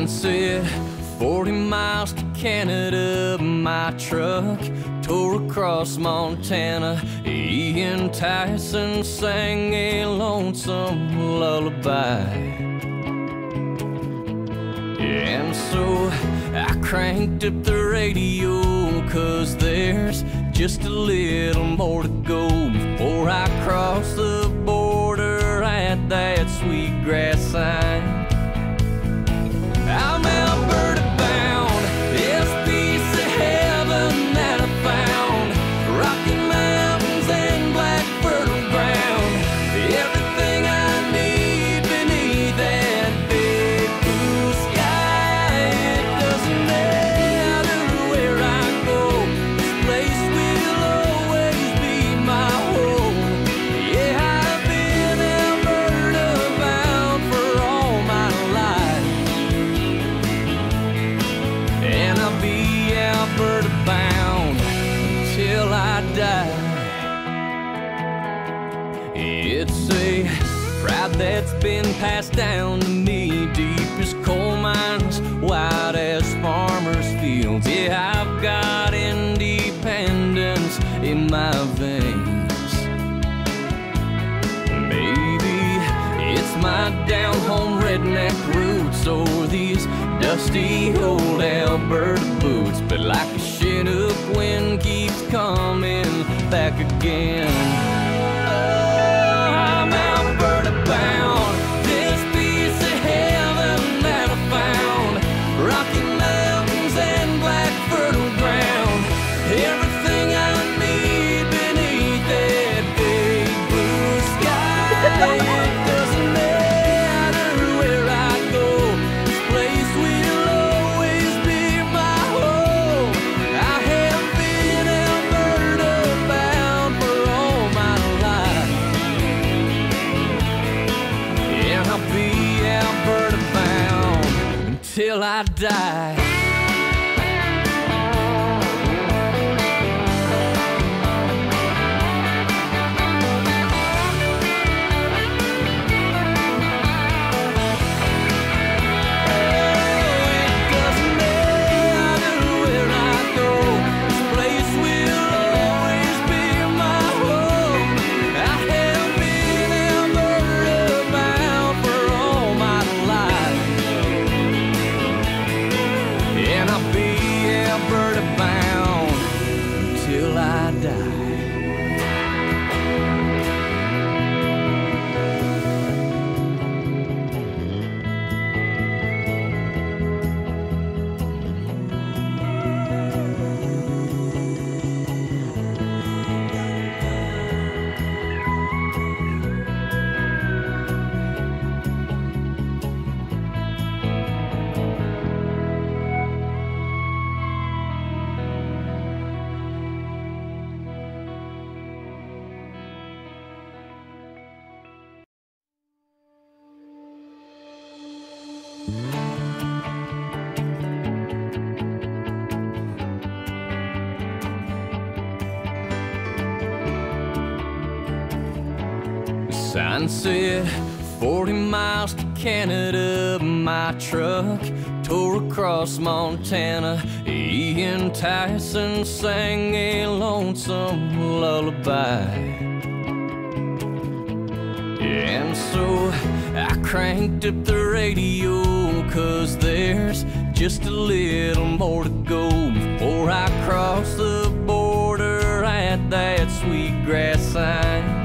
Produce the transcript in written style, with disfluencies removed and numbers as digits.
Sign said 40 miles to Canada, my truck tore across Montana. Ian Tyson sang a lonesome lullaby. And so I cranked up the radio, 'cause there's just a little more to go before I cross the border at that sweetgrass sign. I'm Alberta bound, this piece of heaven that I found. Rocky Mountains and black fertile ground, everything I need beneath that big blue sky. It doesn't matter where I go, this place will always be my home. Yeah, I've been Alberta bound for all my life, and I'll be Alberta bound until I die. It's a pride that's been passed down to me, deep as coal mines, wide as farmers' fields. Yeah, I've got independence in my veins. Maybe it's my down-home redneck roots, or these dusty old Alberta boots, but like a Chinook wind keeps coming back again. Oh, I'm Alberta bound, this piece of heaven that I found. Rocky Mountains and black fertile ground, everything I need beneath that big blue sky. It doesn't matter where I go, this place will always be my home. I have been Alberta bound for all my life, and I'll be Alberta bound until I die. Sign said 40 miles to Canada, my truck tore across Montana. Ian Tyson sang a lonesome lullaby. And so I cranked up the radio, 'cause there's just a little more to go before I cross the border at that sweetgrass sign.